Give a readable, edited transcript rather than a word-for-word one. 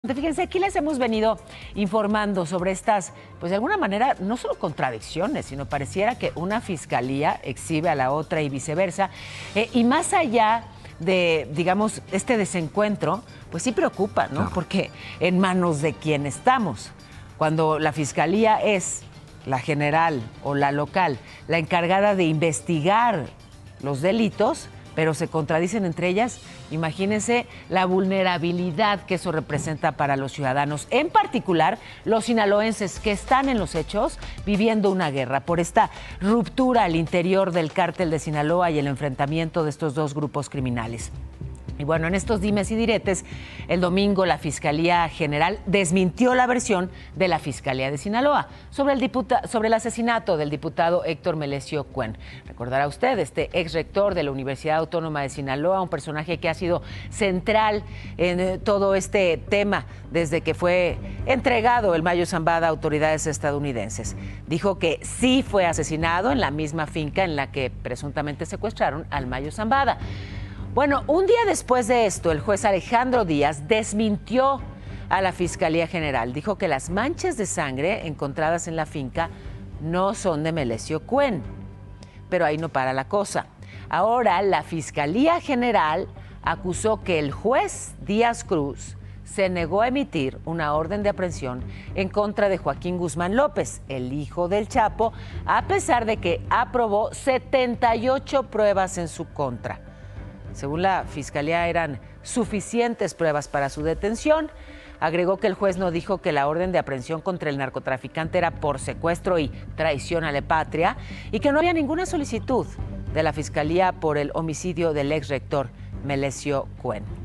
Fíjense, aquí les hemos venido informando sobre estas, pues de alguna manera, no solo contradicciones, sino pareciera que una fiscalía exhibe a la otra y viceversa. Y más allá de, digamos, este desencuentro, pues sí preocupa, ¿no? Claro. Porque en manos de quién estamos. Cuando la fiscalía es la general o la local, la encargada de investigar los delitos, pero se contradicen entre ellas, imagínense la vulnerabilidad que eso representa para los ciudadanos, en particular los sinaloenses que están en los hechos viviendo una guerra por esta ruptura al interior del cártel de Sinaloa y el enfrentamiento de estos dos grupos criminales. Y bueno, en estos dimes y diretes, el domingo la Fiscalía General desmintió la versión de la Fiscalía de Sinaloa sobre el asesinato del diputado Héctor Melesio Cuen. Recordará usted, este ex rector de la Universidad Autónoma de Sinaloa, un personaje que ha sido central en todo este tema desde que fue entregado el Mayo Zambada a autoridades estadounidenses. Dijo que sí fue asesinado en la misma finca en la que presuntamente secuestraron al Mayo Zambada. Bueno, un día después de esto, el juez Alejandro Díaz desmintió a la Fiscalía General. Dijo que las manchas de sangre encontradas en la finca no son de Melesio Cuen. Pero ahí no para la cosa. Ahora, la Fiscalía General acusó que el juez Díaz Cruz se negó a emitir una orden de aprehensión en contra de Joaquín Guzmán López, el hijo del Chapo, a pesar de que aprobó 78 pruebas en su contra. Según la Fiscalía, eran suficientes pruebas para su detención. Agregó que el juez no dijo que la orden de aprehensión contra el narcotraficante era por secuestro y traición a la patria y que no había ninguna solicitud de la Fiscalía por el homicidio del ex rector Melesio Cuen.